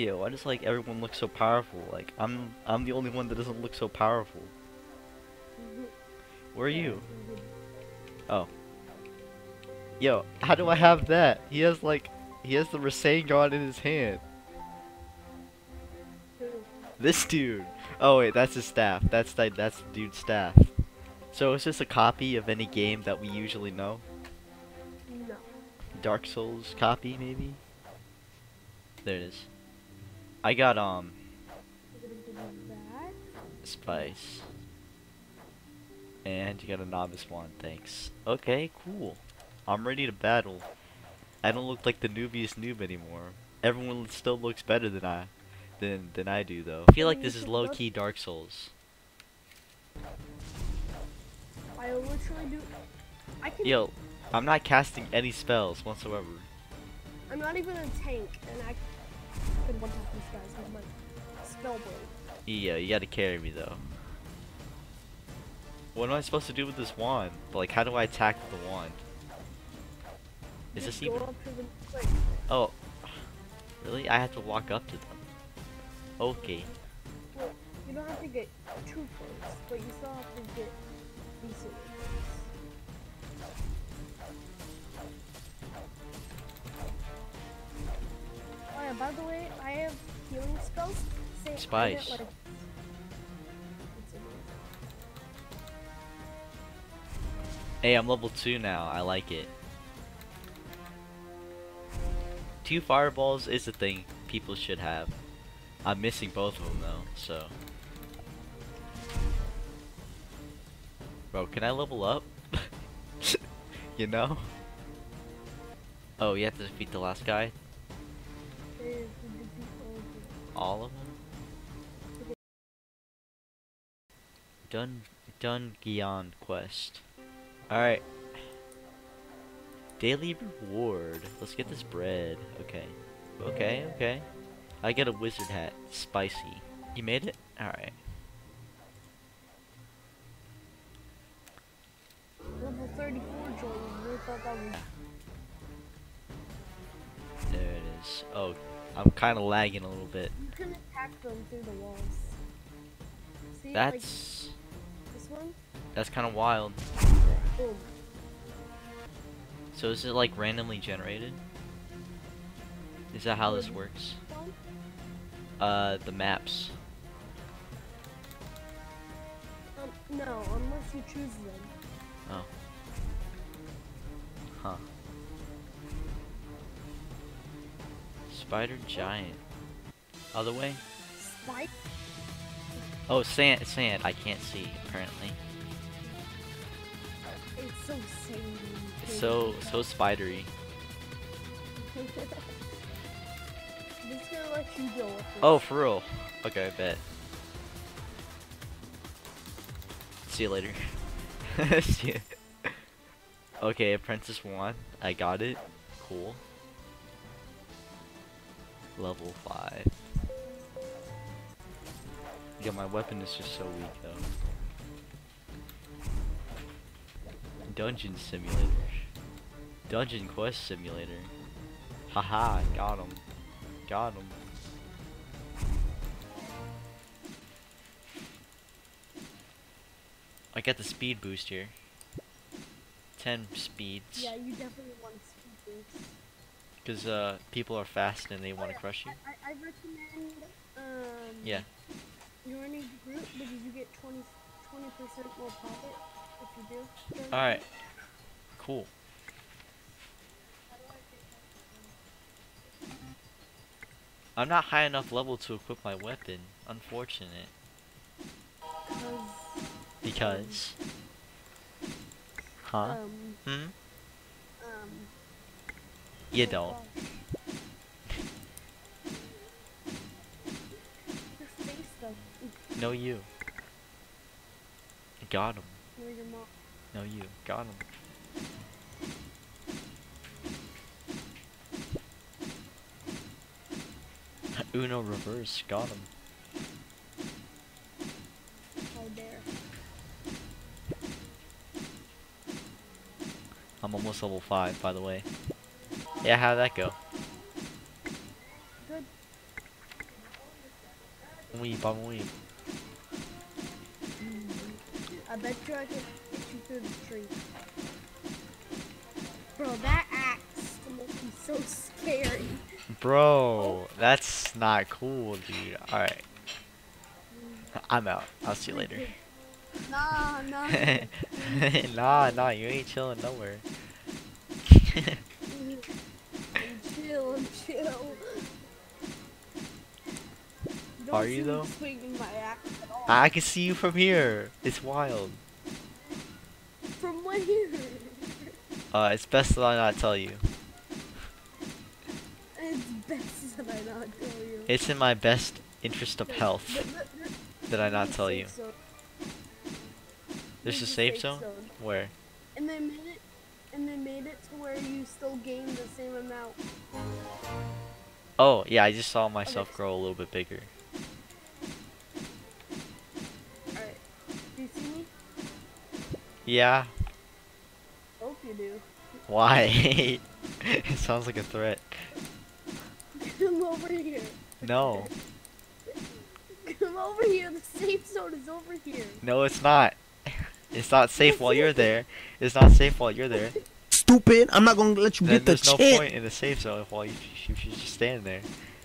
Yeah, why does like everyone look so powerful? Like I'm the only one that doesn't look so powerful. Where are you? Oh. Yo, how do I have that? He has the Rasengan in his hand. This dude. Oh wait, that's his staff. That's the dude's staff. So is this a copy of any game that we usually know? No. Dark Souls copy maybe? There it is. I got That. spice. And you got a novice wand, thanks. Okay, cool. I'm ready to battle. I don't look like the noobiest noob anymore. Everyone still looks better than I do though. I feel like this is low key Dark Souls. I literally do. I can. Yo, I'm not casting any spells whatsoever. I'm not even a tank, and I could one-tap these guys with my spell blade. Yeah, you gotta carry me though. What am I supposed to do with this wand? Like, how do I attack with the wand? Is Just this even? go up to the like, Oh, really? I have to walk up to them. Okay. well, you don't have to get two points, but you still have to get decent ones. Oh yeah, by the way, I have healing spells. Say, Spice. I get, like, Hey, I'm level 2 now. I like it. 2 fireballs is the thing people should have. I'm missing both of them though, so. Bro, can I level up? You know? Oh, you have to defeat the last guy? All of them? Done Gion quest. Alright. Daily reward. Let's get this bread. Okay. Okay. I get a wizard hat. Spicy. You made it? Alright. Level 34, Jordan. We thought that was... There it is. Oh, I'm kind of lagging a little bit. You can attack them through the walls. See, That's... like, this one? That's kind of wild. Boom. So is it like randomly generated? Is that how this works? The maps. No, unless you choose them. Oh. Huh. Spider giant. Other way? Spike? Oh, sand. I can't see, apparently. It's so sandy. It's so spidery. I'm just gonna let you go with this. Oh, for real? Okay, bet. See you later. See ya. Okay, Apprentice 1. I got it. Cool. Level 5. Yeah, my weapon is just so weak though. Dungeon Simulator. Dungeon Quest Simulator. Haha, got him. Got him. I got the speed boost here. 10 speeds. Yeah, you definitely want speed boost. Because people are fast and they want to crush you. I recommend Yeah. joining the group because you get 20% more profit if you do. Alright. Cool. I'm not high enough level to equip my weapon. Unfortunate. Because. Huh? You don't. Your face though. No, you. Got him. No, your mom. No, you. Got him. Uno reverse. Got him. How dare. I'm almost level 5, by the way. Yeah, how'd that go? Good. I'm weep. I bet you I can get you through the tree. Bro, that axe must be so scary. Bro, that's not cool, dude. Alright, I'm out. I'll see you later. Nah. Nah, you ain't chilling nowhere. I'm chill. Don't Are see you me though? swinging my axe at all. I can see you from here. It's wild. From where? It's best that I not tell you. It's best that I not tell you. It's in my best interest of health that I not tell you. There's a safe zone? Where? And they made it to where you still gain the same amount. Oh, yeah, I just saw myself grow a little bit bigger. Alright. Do you see me? Yeah. Hope you do. Why? It sounds like a threat. Come over here. No. Come over here. The safe zone is over here. No, it's not. It's not safe while you're there. It's not safe while you're there. Stupid! I'm not gonna let you Then get the there's no chip. point in the safe zone while you should just stand there.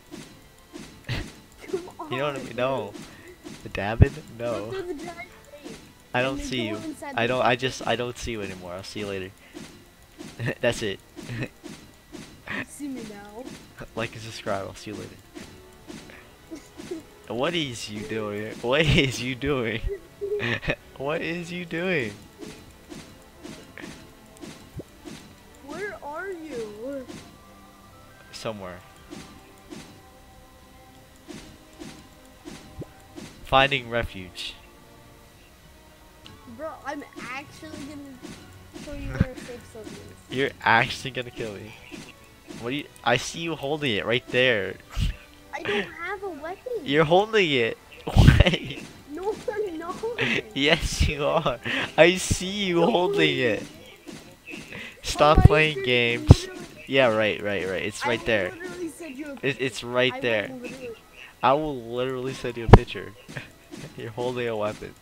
Come on. You know what I mean? No. The Dabin? Go No. through the giant gate. I And don't then see go you. inside I the don't I don't see you anymore. I'll see you later. That's it. You see me now. Like and subscribe. I'll see you later. What is you doing? What is you doing? What is you doing? Where are you? Somewhere. Finding refuge. Bro, I'm actually gonna show you where a safe zone is. You're actually gonna kill me. What do you? I see you holding it right there. I don't have a weapon. You're holding it. What? No, I'm not. Yes, you are. I see you holding it. Stop Alright, playing you games. literally- Yeah, right. It's right there. I literally sent you a It's picture. right I there. will literally- I will literally send you a picture. You're holding a weapon.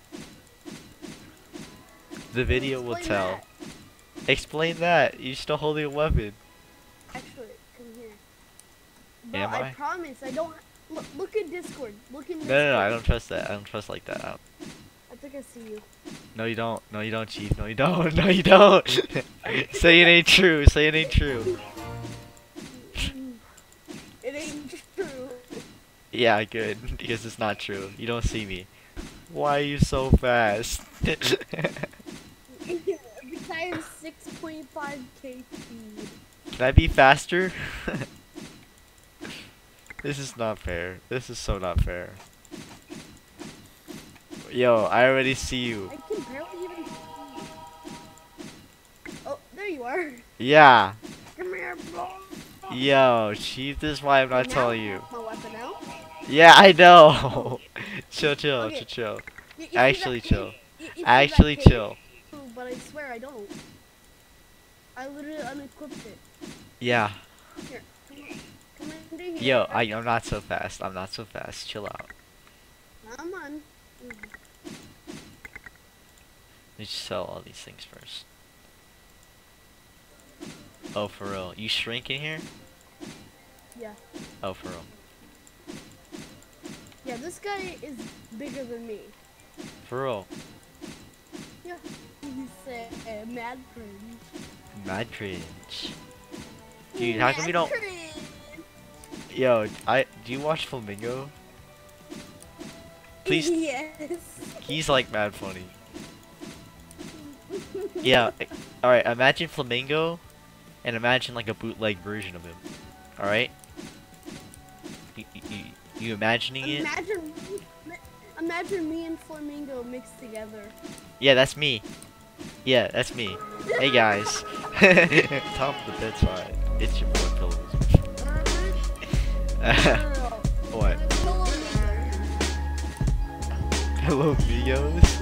The video will Explain tell. that. Explain that. You're still holding a weapon. Actually, come here. Bro, Am I? promise, I don't. Look at Discord. Look in Discord. No, I don't trust that. I don't trust like that. I think I see you. No, you don't. No, you don't, Chief. No, you don't. No, you don't. Say it ain't true. Say it ain't true. It ain't true. Yeah, good. Because it's not true. You don't see me. Why are you so fast? Because I have 6.5k speed. Can I be faster? This is not fair. This is so not fair. Yo, I already see you. I can barely even see you. Oh, there you are. Yeah. Come here, bro. Yo, Chief, this is why I'm not Now telling I you. have my weapon out. Yeah, I know. Chill, Okay. chill. You see Actually that chill. cave? You see that Actually cave? chill. But I swear I don't. I literally unequipped it. Yeah. Here, come into here. Yo, I'm not so fast. I'm not so fast. Chill out. Come on. Let's sell all these things first. Oh, for real. You shrink in here? Yeah. Oh, for real. Yeah, this guy is bigger than me. For real. Yeah. He's mad cringe. Mad cringe. Dude, how come you don't... Cringe. Yo, do you watch Flamingo? Please. Yes. He's like mad funny. Yeah. Alright, imagine Flamingo and imagine like a bootleg version of him. Alright? You imagining it? Imagine me and Flamingo mixed together. Yeah, that's me. Yeah, that's me. Hey guys. Top of the bedside. It's your boy Pillows. What? Hello, Hello, Migos.